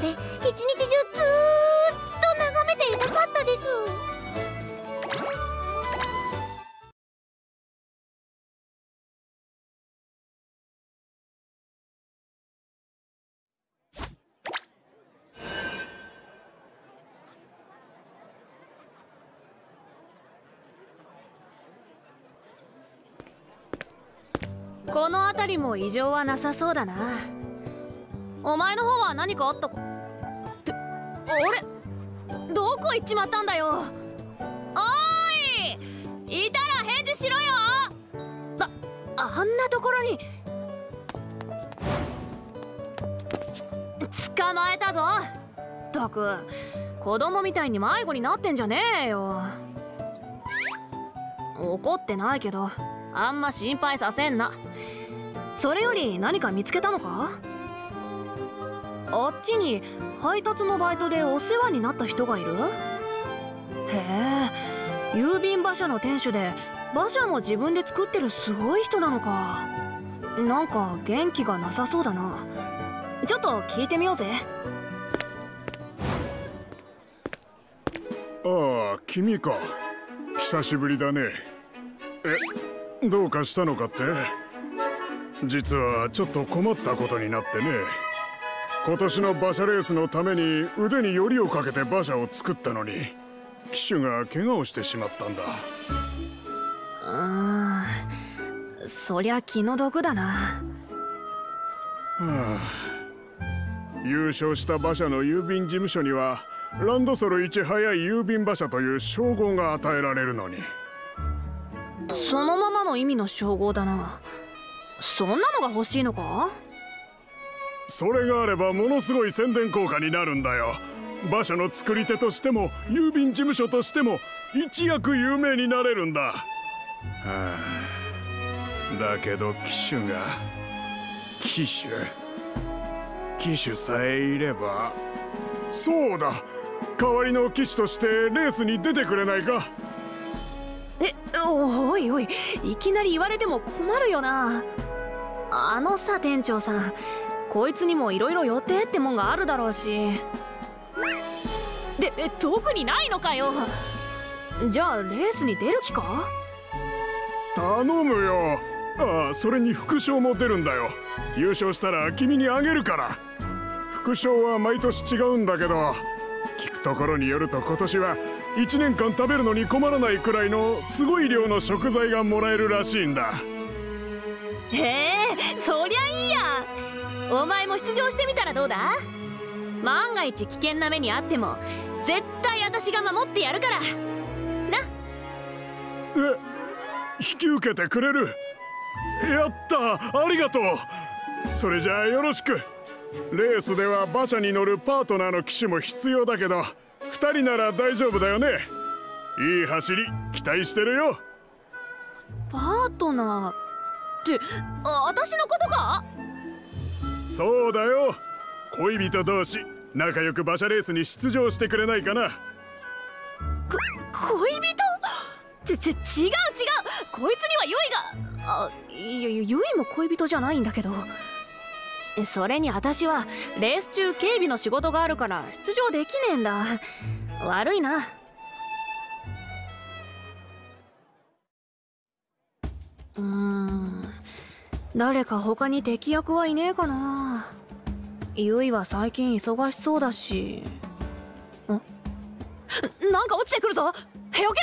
で一日中ずーっと眺めていたかったです。 この辺りも異常はなさそうだな。お前の方は何かあったかって、あれどこ行っちまったんだよ。おーい、いたら返事しろよ。あんなところに捕まえたぞ。ったく子供みたいに迷子になってんじゃねえよ。怒ってないけどあんま心配させんな。それより何か見つけたのか？あっちに配達のバイトでお世話になった人がいる？へえ、郵便馬車の店主で馬車も自分で作ってるすごい人なのか。なんか元気がなさそうだな。ちょっと聞いてみようぜ。 ああ、君か。久しぶりだね。どうかしたのかって？実はちょっと困ったことになってね。今年の馬車レースのために腕によりをかけて馬車を作ったのに、騎手が怪我をしてしまったんだ。 そりゃ気の毒だな。 優勝した馬車の郵便事務所にはランドソル一速い郵便馬車という称号が与えられるのに。 そのままの意味の称号だな。そんなのが欲しいのか？ それがあればものすごい宣伝効果になるんだよ。馬車の作り手としても郵便事務所としても一躍有名になれるんだ。だけど騎手さえいれば。そうだ、代わりの騎手としてレースに出てくれないか？ おいおい、いきなり言われても困るよな。あのさ店長さん、こいつにもいろいろ予定ってもんがあるだろうし。で特にないのかよ。じゃあレースに出る気か？ 頼むよ。それに副賞も出るんだよ。優勝したら君にあげるから。副賞は毎年違うんだけど、聞くところによると今年は1年間食べるのに困らないくらいのすごい量の食材がもらえるらしいんだ。 へえ、そりゃいいや。お前も出場してみたらどうだ？万が一危険な目にあっても絶対私が守ってやるからな。 引き受けてくれる？やった、ありがとう。それじゃあよろしく。レースでは馬車に乗るパートナーの騎手も必要だけど、2人なら大丈夫だよね。いい走り期待してるよ。 パートナーって私のことか？ そうだよ、恋人同士仲良く馬車レースに出場してくれないかな。 恋人？違う、こいつにはユイが。ユイも恋人じゃないんだけど。それに私はレース中警備の仕事があるから出場できねえんだ。悪いな。誰か他に敵役はいねえかな。ユイは最近忙しそうだし。なんか落ちてくるぞ。よけろ、危ね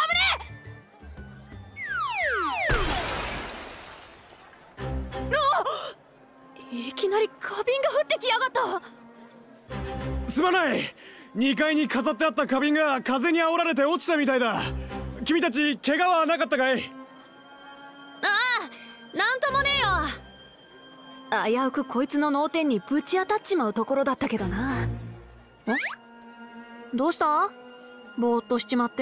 え。いきなり花瓶が降ってきやがった。 すまない、2階に飾ってあった花瓶が風に煽られて落ちたみたいだ。君たち怪我はなかったかい？ なんともねえよ。危うくこいつの脳天にぶち当たっちまうところだったけどな。どうした？ぼーっとしちまって。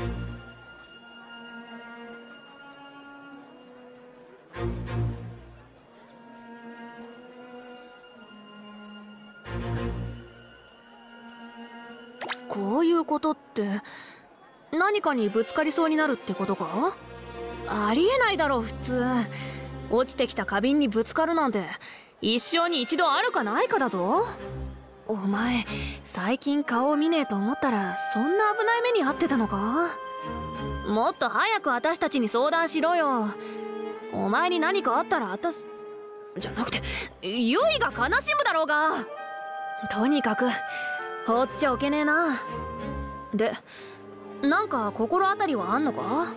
こういうことって何かにぶつかりそうになるってことか？ありえないだろう普通。落ちてきた花瓶にぶつかるなんて一生に一度あるかないかだぞ。 お前最近顔を見ねえと思ったらそんな危ない目に遭ってたのか。もっと早く私たちに相談しろよ。お前に何かあったらじゃなくてユイが悲しむだろうが。とにかく放っちゃおけねえな。でなんか心当たりはあんのか。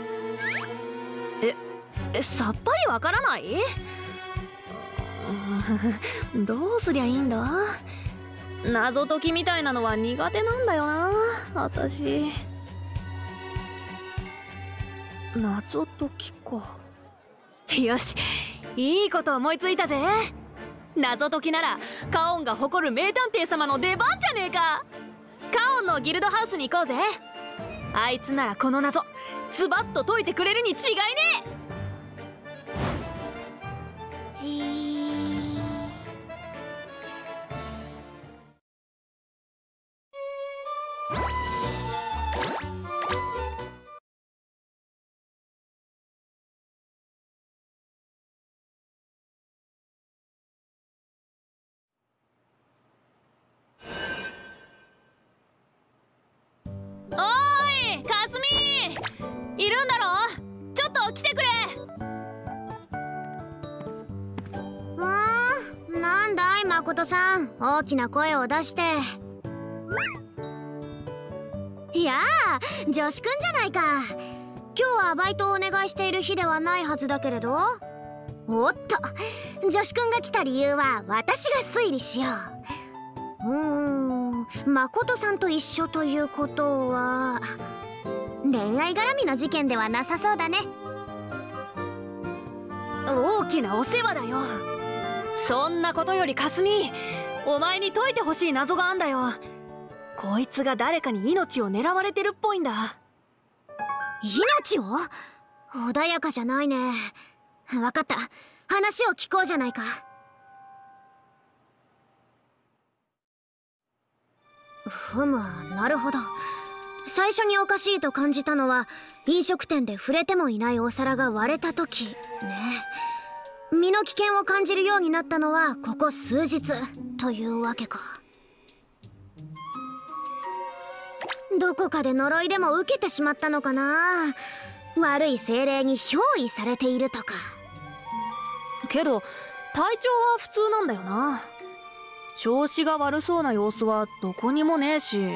さっぱりわからない。どうすりゃいいんだ。謎解きみたいなのは苦手なんだよな私。謎解きか。よし、いいこと思いついたぜ。謎解きならカオンが誇る名探偵様の出番じゃねえか。カオンのギルドハウスに行こうぜ。あいつならこの謎ズバッと解いてくれるに違いねえ。おーいかすみ、いるんだろ。ちょっと来てくれ。 なんだい誠さん、大きな声を出して。いやあ、女子くんじゃないか。今日はバイトをお願いしている日ではないはずだけれど。おっと、女子くんが来た理由は私が推理しよう。誠さんと一緒ということは恋愛絡みの事件ではなさそうだね。 大きなお世話だよ。そんなことよりかすみ、お前に解いてほしい謎があんだよ。こいつが誰かに命を狙われてるっぽいんだ。 命を？穏やかじゃないね。分かった、話を聞こうじゃないか。ふむ、なるほど。最初におかしいと感じたのは飲食店で触れてもいないお皿が割れた時ね。身の危険を感じるようになったのはここ数日というわけか。どこかで呪いでも受けてしまったのかな。悪い精霊に憑依されているとか。 けど体調は普通なんだよな。調子が悪そうな様子はどこにもねえし。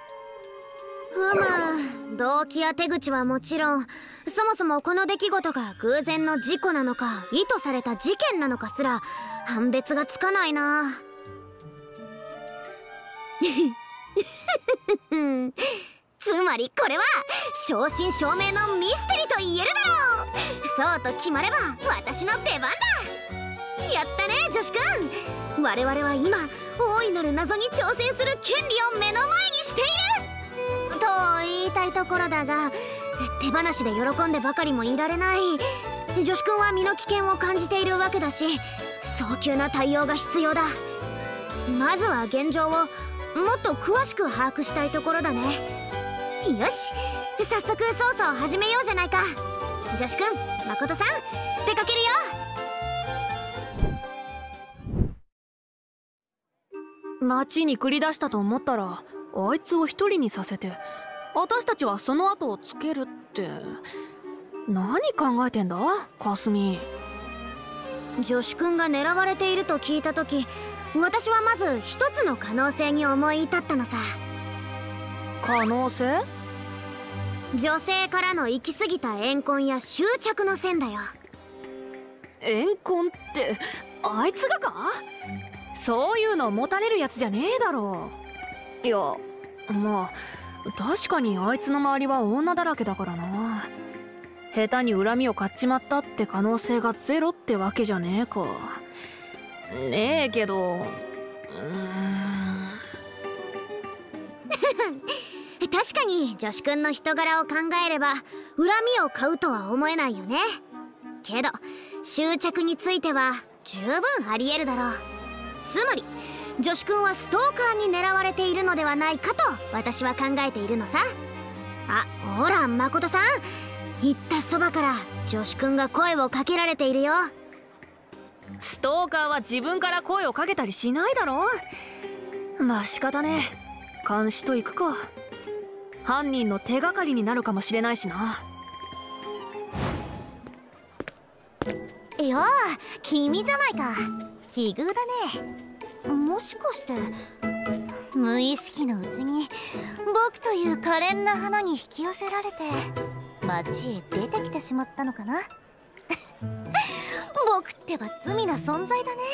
動機や手口はもちろん、そもそもこの出来事が偶然の事故なのか意図された事件なのかすら判別がつかないな。つまりこれは正真正銘のミステリーと言えるだろう。そうと決まれば私の出番だ。やったね女子くん。我々は今大いなる謎に挑戦する権利を目の前にしていると言いたいところだが、手放しで喜んでばかりもいられない。女子くんは身の危険を感じているわけだし、早急な対応が必要だ。まずは現状をもっと詳しく把握したいところだね。よし、早速捜査を始めようじゃないか。女子くん、誠さん、出かけるよ。 町に繰り出したと思ったらあいつを一人にさせて私たちはその後をつけるって何考えてんだかすみ。 女子くんが狙われていると聞いた時、私はまず一つの可能性に思い至ったのさ。 可能性？ 女性からの行き過ぎた怨恨や執着の線だよ。 怨恨ってあいつがか？そういうの持たれるやつじゃねえだろう。いや、まあ確かにあいつの周りは女だらけだからな。下手に恨みを買っちまったって可能性がゼロってわけじゃねえか。ねえけど確かに女子くんの人柄を考えれば恨みを買うとは思えないよね。けど執着については十分ありえるだろう。つまり女子くんはストーカーに狙われているのではないかと私は考えているのさ。あ、ほら誠さん、言ったそばから女子くんが声をかけられているよ。 ストーカーは自分から声をかけたりしないだろ。 まあ仕方ねえ。監視と行くか。犯人の手がかりになるかもしれないしな。 よあ、君じゃないか。奇遇だね。もしかして無意識のうちに僕という可憐な花に引き寄せられて街へ出てきてしまったのかな。僕ってば罪な存在だね。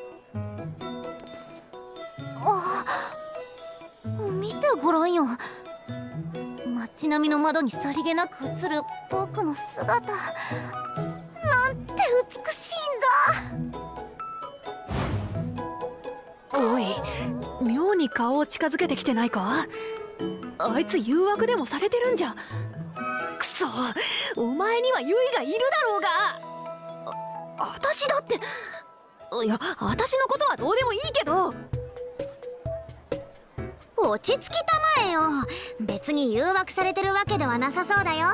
あ、見てごらんよ。街並みの窓にさりげなく映る僕の姿、なんて美しいんだ。 おい、妙に顔を近づけてきてないか？あいつ誘惑でもされてるんじゃ。くそ、お前にはユイがいるだろうが。私だって、いや、私のことはどうでもいいけど。 落ち着きたまえよ。別に誘惑されてるわけではなさそうだよ。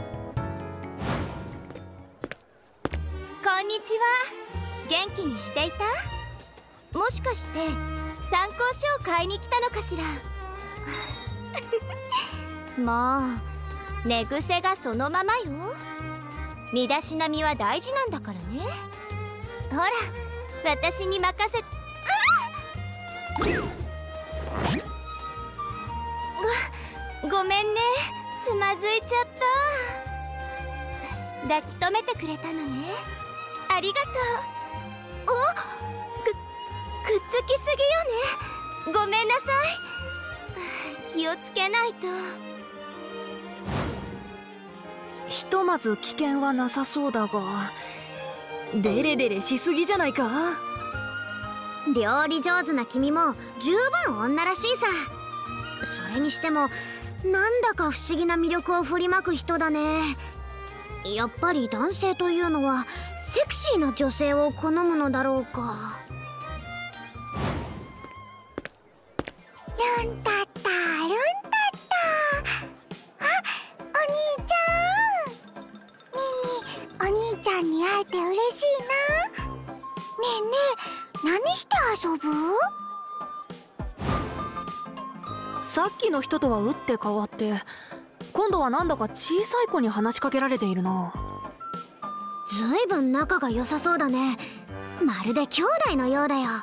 こんにちは。元気にしていた？もしかして参考書を買いに来たのかしら。もう寝癖がそのままよ。身だしなみは大事なんだからね。ほら、私に任せ。ごめんね、つまずいちゃった。抱き留めてくれたのね。ありがとう。くっつきすぎよね。ごめんなさい。気をつけないと。 ひとまず危険はなさそうだが、デレデレしすぎじゃないか。 料理上手な君も十分女らしいさ。それにしてもなんだか不思議な魅力を振りまく人だね。やっぱり男性というのはセクシーな女性を好むのだろうか。ルンタッタルンタッタ。あ、お兄ちゃん。ミミ、お兄ちゃんに会えて嬉しいな。ねえねえ、何して遊ぶ？ さっきの人とは打って変わって、今度はなんだか小さい子に話しかけられているな。 ずいぶん仲が良さそうだね。まるで兄弟のようだよ。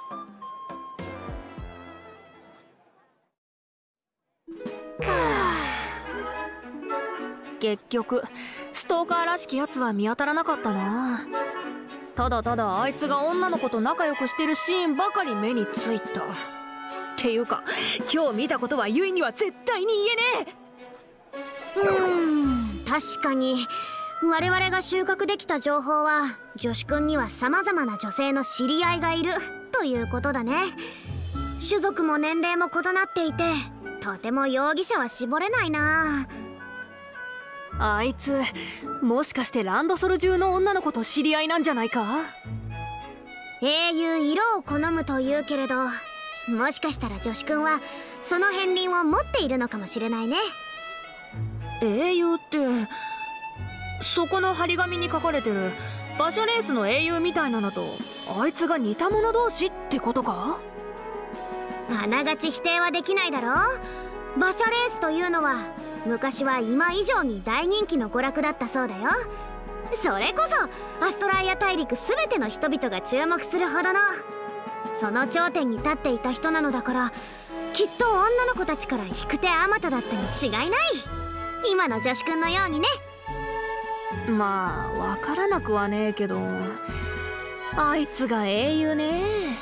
結局ストーカーらしきやつは見当たらなかったな。ただただあいつが女の子と仲良くしてるシーンばかり目についた。っていうか、今日見たことはユイには絶対に言えねえ。 確かに我々が収穫できた情報は女子くんにはさまざまな女性の知り合いがいるということだね。種族も年齢も異なっていて、とても容疑者は絞れないな。 あいつもしかしてランドソル中の女の子と知り合いなんじゃないか。 英雄色を好むというけれど、もしかしたら女子くんはその片鱗を持っているのかもしれないね。 英雄ってそこの張り紙に書かれてる馬車レースの英雄みたいなのとあいつが似た者同士ってことか？ あながち否定はできないだろう。馬車レースというのは昔は今以上に大人気の娯楽だったそうだよ。それこそアストライア大陸全ての人々が注目するほどの、その頂点に立っていた人なのだから、きっと女の子たちから引く手あまただったに違いない。今の女子くんのようにね。 まあわからなくはねえけど、あいつが英雄ね。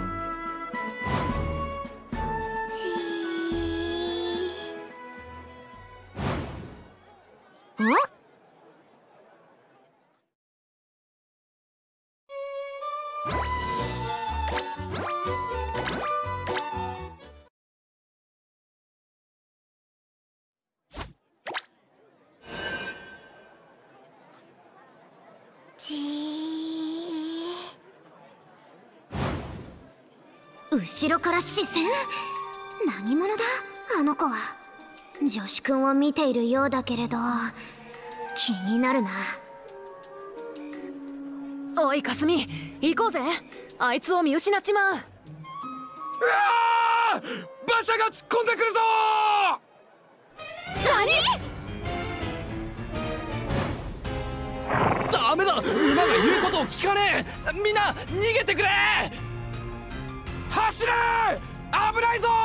後ろから視線？何者だあの子は。女子くんを見ているようだけれど気になるな。 おいかすみ、行こうぜ。あいつを見失っちまう。 馬車が突っ込んでくるぞ。ダメだ、馬が言うことを聞かねえ。みんな逃げてくれ。走れ、危ないぞ。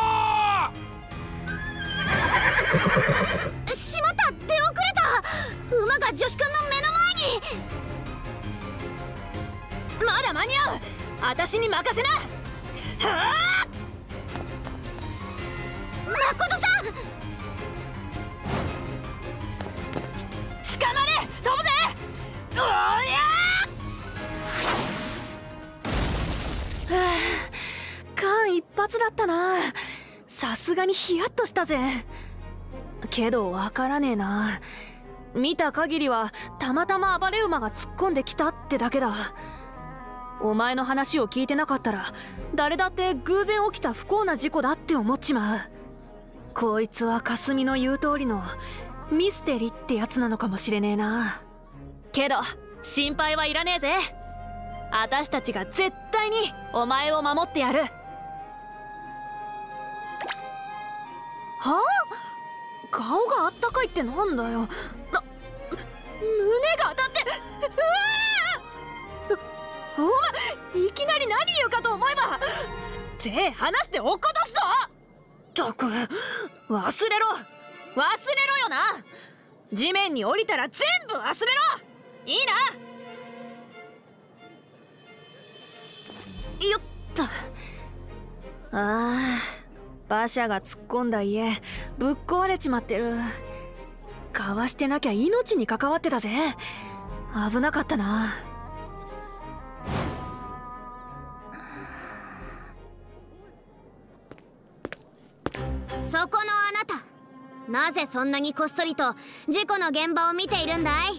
しまった、出遅れた。馬が女子くんの目の前に。 まだ間に合う。私に任せな。はあ、 誠さん、 捕まれ、飛ぶぜ。おりゃー。間一髪だったな。さすがにヒヤッとしたぜ。けどわからねえな。見た限りはたまたま暴れ馬が突っ込んできたってだけだ。お前の話を聞いてなかったら誰だって偶然起きた不幸な事故だって思っちまう。こいつは霞の言う通りのミステリってやつなのかもしれねえな。けど心配はいらねえぜ。私たちが絶対にお前を守ってやる。はあ、顔があったかいってなんだよ。胸が当たって、うわー。お前いきなり何言うかと思えば手離して落っことすぞ。ったく忘れろよな。地面に降りたら全部忘れろ。いいな。よっと。馬車が突っ込んだ家ぶっ壊れちまってる。かわしてなきゃ命に関わってたぜ。危なかったな。 そこのあなた、なぜそんなにこっそりと事故の現場を見ているんだい？はい、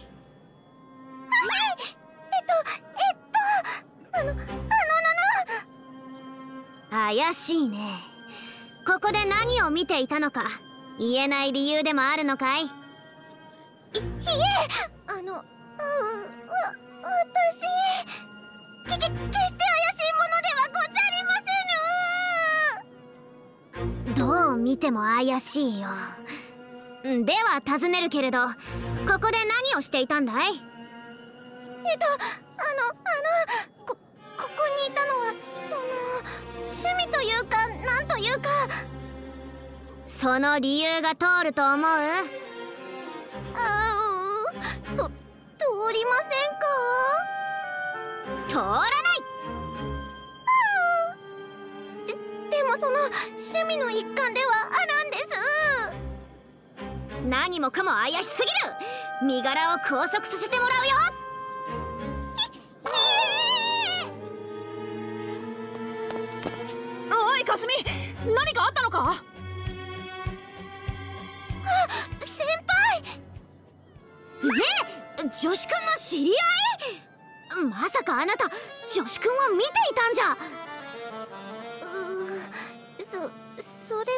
怪しいね。ここで何を見ていたのか言えない理由でもあるのかい？いえ、私決して怪しいものではござりませぬ。どう見ても怪しいよ。では尋ねるけれど、ここで何をしていたんだい？ここにいたのは趣味というかなんというか。その理由が通ると思う？通りませんか？通らない。でもその趣味の一環ではあるんです。何もかも怪しすぎる。身柄を拘束させてもらうよ。 おいかすみ、何かあったのか？ 先輩。女子くんの知り合い？まさかあなた女子くんを見ていたんじゃ。それ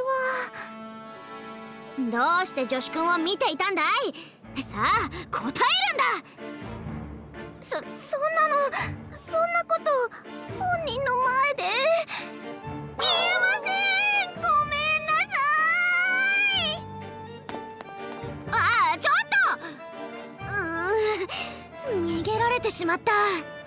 は。どうして女子くんを見ていたんだい？さあ答えるんだ。そんなこと本人の前で言えません。ごめんなさい。ちょっと。逃げられてしまった。